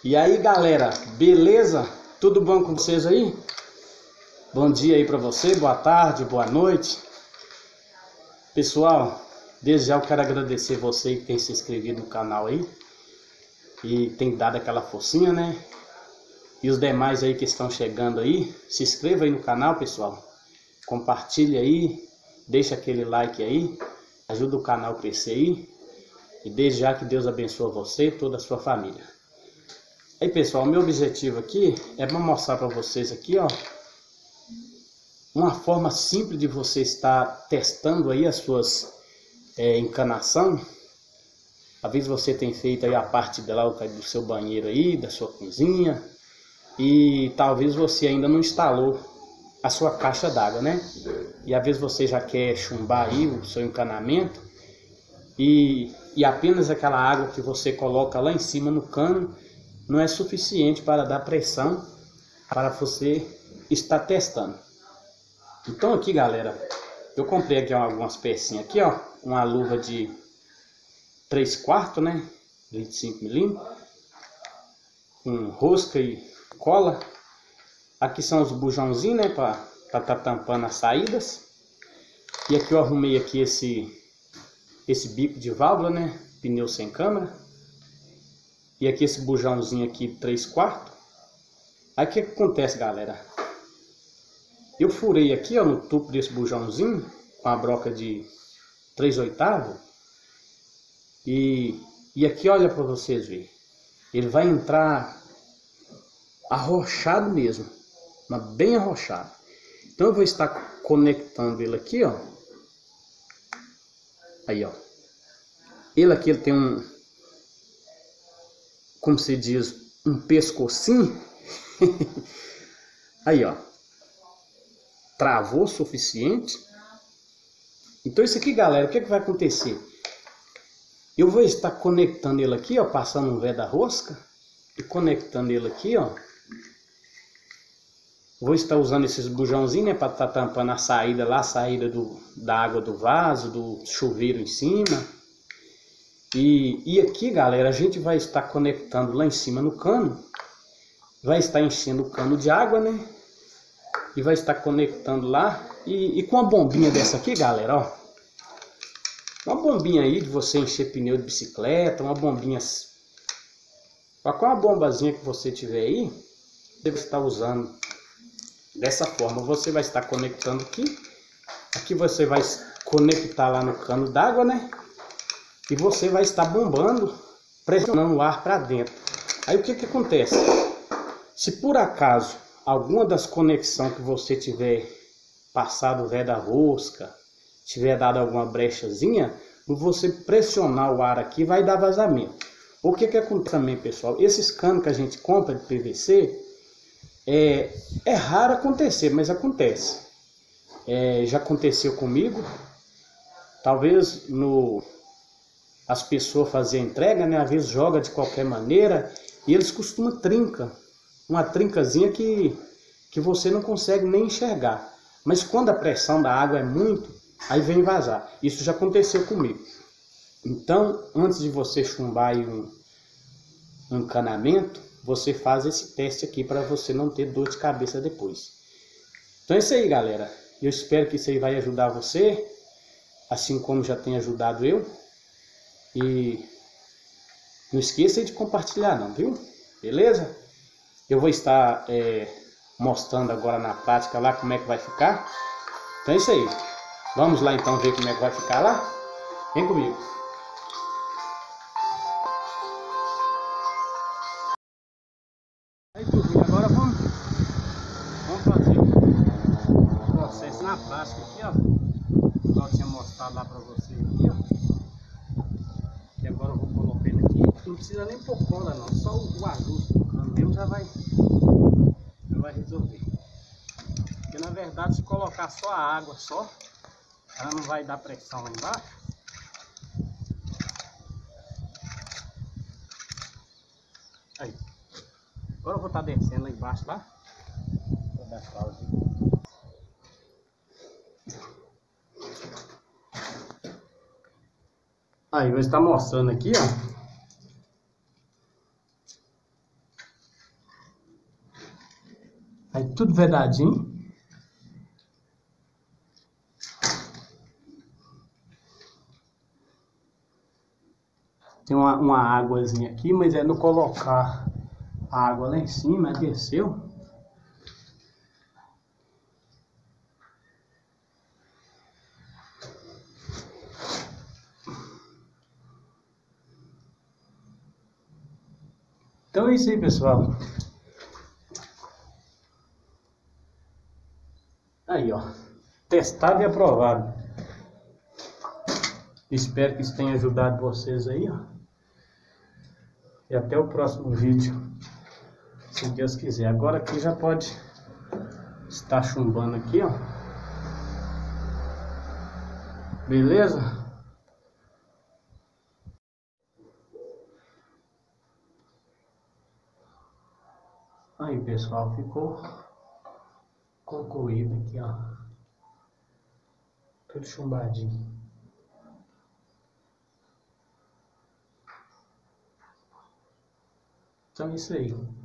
E aí galera, beleza? Tudo bom com vocês aí? Bom dia aí pra você, boa tarde, boa noite. Pessoal, desde já eu quero agradecer você que tem se inscrito no canal aí e tem dado aquela forcinha, né? E os demais aí que estão chegando aí, se inscreva aí no canal, pessoal. Compartilhe aí, deixa aquele like aí, ajuda o canal a crescer aí. E desde já que Deus abençoe você e toda a sua família. Aí pessoal, meu objetivo aqui é para mostrar para vocês aqui, ó, uma forma simples de você estar testando aí as suas encanação. Às vezes você tem feito aí a parte do seu banheiro aí, da sua cozinha, e talvez você ainda não instalou a sua caixa d'água, né? E às vezes você já quer chumbar aí o seu encanamento e apenas aquela água que você coloca lá em cima no cano não é suficiente para dar pressão para você estar testando. Então aqui galera, eu comprei aqui algumas pecinhas aqui, ó, uma luva de 3/4, né, 25 milímetros, com rosca e cola. Aqui são os bujãozinhos, né, para tá tampando as saídas. E aqui eu arrumei aqui esse bico de válvula, né, pneu sem câmara. E aqui esse bujãozinho aqui 3/4. Aí o que acontece galera? Eu furei aqui, ó, no topo desse bujãozinho com a broca de 3/8. E aqui olha para vocês verem. Ele vai entrar arrochado mesmo, mas bem arrochado. Então eu vou estar conectando ele aqui, ó. Aí, ó. Ele aqui ele tem um, como se diz, um pescocinho. Aí, ó. Travou o suficiente. Então isso aqui, galera, o que vai acontecer? Eu vou estar conectando ele aqui, ó, passando um véio da rosca e conectando ele aqui, ó. Vou estar usando esses bujãozinhos, né, para estar tampando a saída lá, a saída da água do vaso, do chuveiro em cima. E aqui, galera, a gente vai estar conectando lá em cima no cano. Vai estar enchendo o cano de água, né? E vai estar conectando lá. E com uma bombinha dessa aqui, galera, ó. Uma bombinha aí de você encher pneu de bicicleta, uma bombinha... Com uma bombazinha que você tiver aí, deve estar usando dessa forma. Você vai estar conectando aqui. Aqui você vai conectar lá no cano d'água, né? E você vai estar bombando, pressionando o ar para dentro. Aí o que acontece? Se por acaso alguma das conexões que você tiver passado o véio da rosca, tiver dado alguma brechazinha, você pressionar o ar aqui vai dar vazamento. O que acontece também, pessoal? Esses canos que a gente compra de PVC, é raro acontecer, mas acontece. Já aconteceu comigo. Talvez as pessoas fazem a entrega, né? Às vezes joga de qualquer maneira e eles costumam trinca. Uma trincazinha que você não consegue nem enxergar. Mas quando a pressão da água é muito, aí vem vazar. Isso já aconteceu comigo. Então, antes de você chumbar aí um encanamento, você faz esse teste aqui para você não ter dor de cabeça depois. Então é isso aí, galera. Eu espero que isso aí vai ajudar você, assim como já tem ajudado eu. E não esqueça de compartilhar não, viu? Beleza? Eu vou estar mostrando agora na prática lá como é que vai ficar. Então é isso aí. Vamos lá então ver como é que vai ficar lá? Vem comigo. Aí turminha, agora vamos fazer o processo na prática aqui, ó. Igual eu tinha mostrado lá para vocês aqui, ó. E agora eu vou colocar ele aqui. Não precisa nem pôr cola não, só o ajuste do cano mesmo já vai resolver. Porque na verdade se colocar só a água só, ela não vai dar pressão lá embaixo. Aí. Agora eu vou estar descendo lá embaixo lá. Vou dar pausa aí. Aí, vou estar mostrando aqui, ó. Aí tudo vedadinho. Tem uma águazinha aqui, mas é no colocar a água lá em cima, desceu. Então é isso aí, pessoal. Aí, ó. Testado e aprovado. Espero que isso tenha ajudado vocês aí, ó. E até o próximo vídeo, se Deus quiser. Agora aqui já pode estar chumbando aqui, ó. Beleza? Aí, pessoal, ficou concluído aqui, ó. Tudo chumbadinho. Então é isso aí.